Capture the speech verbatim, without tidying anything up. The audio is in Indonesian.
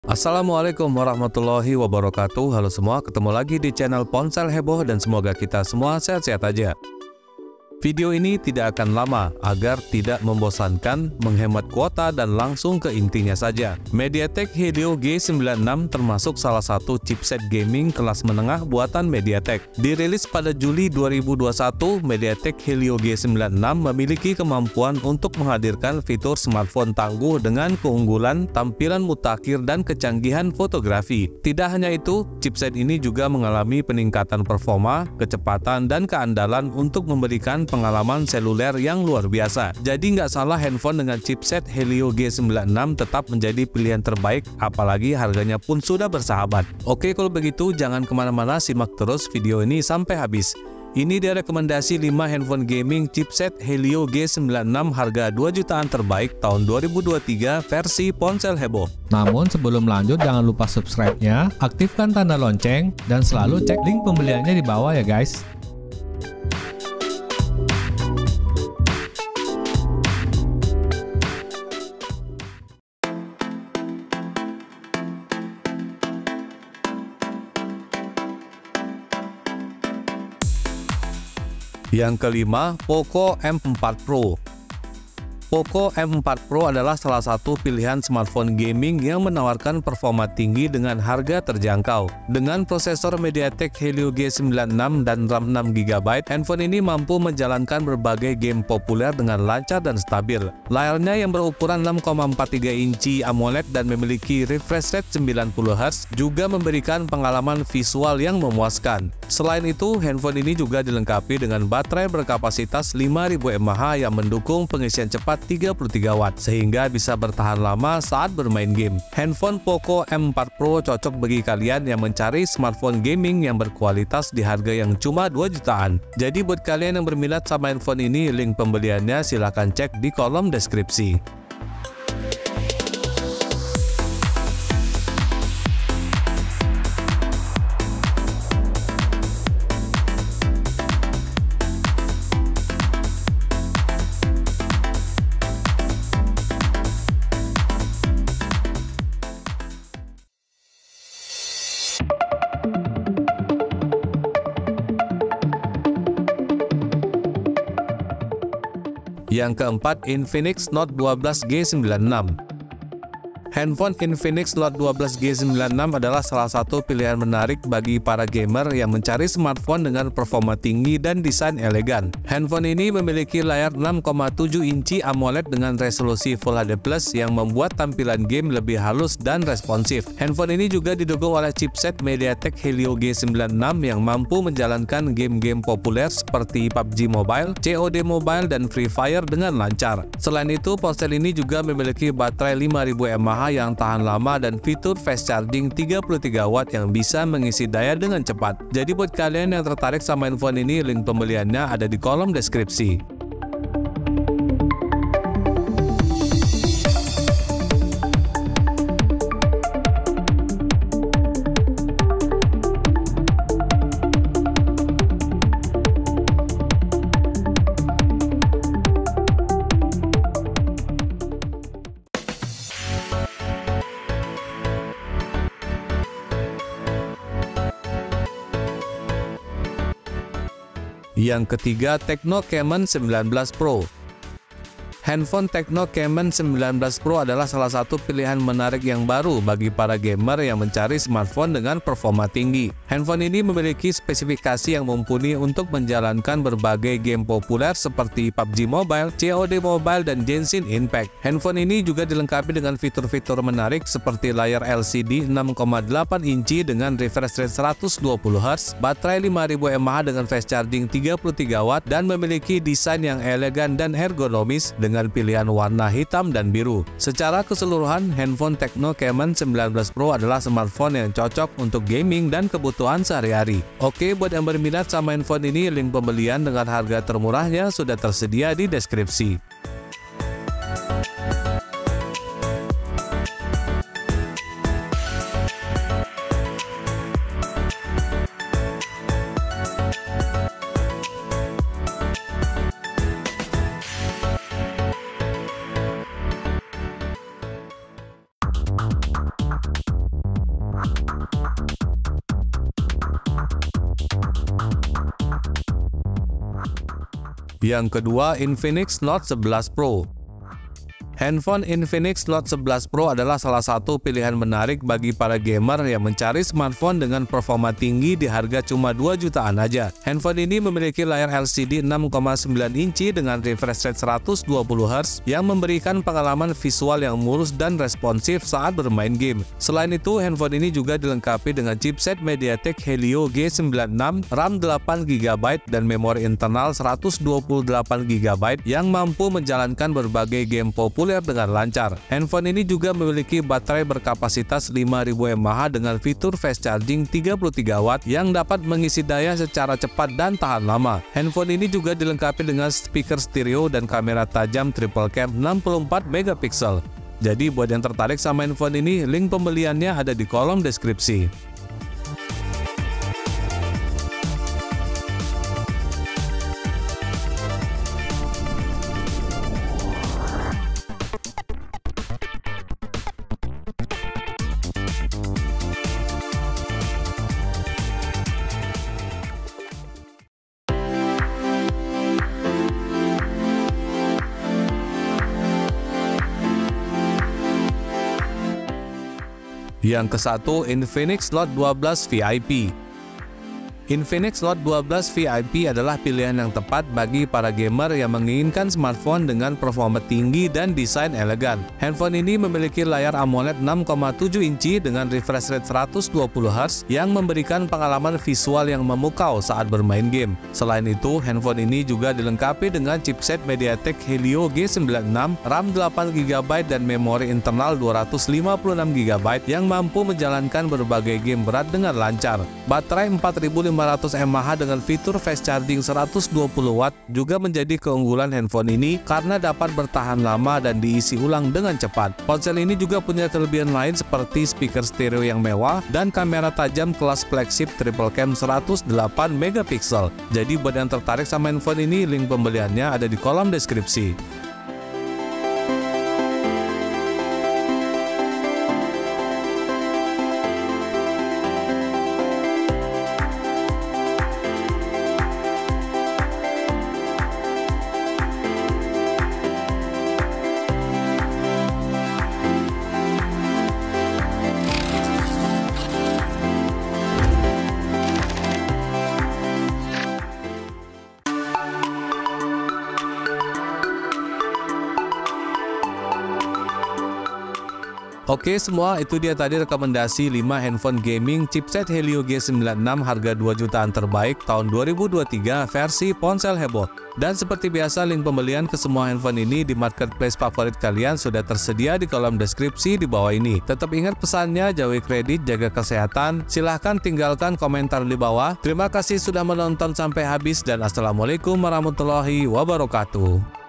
Assalamualaikum warahmatullahi wabarakatuh. Halo semua, ketemu lagi di channel Ponsel Heboh dan semoga kita semua sehat-sehat aja. Video ini tidak akan lama agar tidak membosankan, menghemat kuota dan langsung ke intinya saja. MediaTek Helio G sembilan enam termasuk salah satu chipset gaming kelas menengah buatan MediaTek. Dirilis pada Juli dua ribu dua puluh satu, MediaTek Helio G sembilan enam memiliki kemampuan untuk menghadirkan fitur smartphone tangguh dengan keunggulan, tampilan mutakhir dan kecanggihan fotografi. Tidak hanya itu, chipset ini juga mengalami peningkatan performa, kecepatan dan keandalan untuk memberikan pengalaman seluler yang luar biasa. Jadi nggak salah handphone dengan chipset Helio G sembilan enam tetap menjadi pilihan terbaik, apalagi harganya pun sudah bersahabat. Oke, kalau begitu jangan kemana-mana, simak terus video ini sampai habis. Ini dia rekomendasi lima handphone gaming chipset Helio G sembilan enam harga dua jutaan terbaik tahun dua ribu dua puluh tiga versi Ponsel Heboh. Namun sebelum lanjut jangan lupa subscribe-nya, aktifkan tanda lonceng, dan selalu cek link pembeliannya di bawah ya guys. Yang kelima, Poco M empat Pro. Poco M empat Pro adalah salah satu pilihan smartphone gaming yang menawarkan performa tinggi dengan harga terjangkau. Dengan prosesor MediaTek Helio G sembilan enam dan RAM enam giga byte, handphone ini mampu menjalankan berbagai game populer dengan lancar dan stabil. Layarnya yang berukuran enam koma empat tiga inci AMOLED dan memiliki refresh rate sembilan puluh hertz juga memberikan pengalaman visual yang memuaskan. Selain itu, handphone ini juga dilengkapi dengan baterai berkapasitas lima ribu mAh yang mendukung pengisian cepat tiga puluh tiga watt sehingga bisa bertahan lama saat bermain game. Handphone Poco M empat Pro cocok bagi kalian yang mencari smartphone gaming yang berkualitas di harga yang cuma dua jutaan. Jadi buat kalian yang berminat sama handphone ini, link pembeliannya silahkan cek di kolom deskripsi. Yang keempat, Infinix Note dua belas G sembilan enam. Handphone Infinix Note dua belas G sembilan enam adalah salah satu pilihan menarik bagi para gamer yang mencari smartphone dengan performa tinggi dan desain elegan. Handphone ini memiliki layar enam koma tujuh inci AMOLED dengan resolusi Full H D plus yang membuat tampilan game lebih halus dan responsif. Handphone ini juga didukung oleh chipset MediaTek Helio G sembilan enam yang mampu menjalankan game-game populer seperti P U B G Mobile, C O D Mobile, dan Free Fire dengan lancar. Selain itu, ponsel ini juga memiliki baterai lima ribu mAh yang tahan lama dan fitur fast charging tiga puluh tiga watt yang bisa mengisi daya dengan cepat. Jadi buat kalian yang tertarik sama handphone ini, link pembeliannya ada di kolom deskripsi. Yang ketiga, Tecno Camon sembilan belas Pro. Handphone Tecno Camon sembilan belas Pro adalah salah satu pilihan menarik yang baru bagi para gamer yang mencari smartphone dengan performa tinggi. Handphone ini memiliki spesifikasi yang mumpuni untuk menjalankan berbagai game populer seperti P U B G Mobile, C O D Mobile, dan Genshin Impact. Handphone ini juga dilengkapi dengan fitur-fitur menarik seperti layar L C D enam koma delapan inci dengan refresh rate seratus dua puluh hertz, baterai lima ribu mAh dengan fast charging tiga puluh tiga watt, dan memiliki desain yang elegan dan ergonomis dengan dengan pilihan warna hitam dan biru. Secara keseluruhan, handphone Tecno Camon sembilan belas Pro adalah smartphone yang cocok untuk gaming dan kebutuhan sehari-hari. Oke, buat yang berminat sama handphone ini, link pembelian dengan harga termurahnya sudah tersedia di deskripsi. Yang kedua, Infinix Note sebelas Pro. Handphone Infinix Note sebelas Pro adalah salah satu pilihan menarik bagi para gamer yang mencari smartphone dengan performa tinggi di harga cuma dua jutaan aja. Handphone ini memiliki layar L C D enam koma sembilan inci dengan refresh rate seratus dua puluh hertz yang memberikan pengalaman visual yang mulus dan responsif saat bermain game. Selain itu, handphone ini juga dilengkapi dengan chipset MediaTek Helio G sembilan enam, RAM delapan giga byte, dan memori internal seratus dua puluh delapan giga byte yang mampu menjalankan berbagai game populer dengan lancar. Handphone ini juga memiliki baterai berkapasitas lima ribu mAh dengan fitur fast charging tiga puluh tiga watt yang dapat mengisi daya secara cepat dan tahan lama. Handphone ini juga dilengkapi dengan speaker stereo dan kamera tajam triple cam enam puluh empat megapiksel. Jadi buat yang tertarik sama handphone ini, link pembeliannya ada di kolom deskripsi. Yang kesatu, Infinix Note dua belas V I P. Infinix Note dua belas V I P adalah pilihan yang tepat bagi para gamer yang menginginkan smartphone dengan performa tinggi dan desain elegan. Handphone ini memiliki layar AMOLED enam koma tujuh inci dengan refresh rate seratus dua puluh hertz yang memberikan pengalaman visual yang memukau saat bermain game. Selain itu, handphone ini juga dilengkapi dengan chipset MediaTek Helio G sembilan enam, RAM delapan giga byte, dan memori internal dua ratus lima puluh enam giga byte yang mampu menjalankan berbagai game berat dengan lancar. Baterai empat ribu lima ratus mAh dengan fitur fast charging seratus dua puluh watt juga menjadi keunggulan handphone ini karena dapat bertahan lama dan diisi ulang dengan cepat. Ponsel ini juga punya kelebihan lain seperti speaker stereo yang mewah dan kamera tajam kelas flagship triple cam seratus delapan megapiksel. Jadi buat yang tertarik sama handphone ini, link pembeliannya ada di kolom deskripsi. Oke semua, itu dia tadi rekomendasi lima handphone gaming chipset Helio G sembilan enam harga dua jutaan terbaik tahun dua ribu dua puluh tiga versi Ponsel Heboh. Dan seperti biasa, link pembelian ke semua handphone ini di marketplace favorit kalian sudah tersedia di kolom deskripsi di bawah ini. Tetap ingat pesannya, jauhi kredit, jaga kesehatan. Silahkan tinggalkan komentar di bawah. Terima kasih sudah menonton sampai habis dan assalamualaikum warahmatullahi wabarakatuh.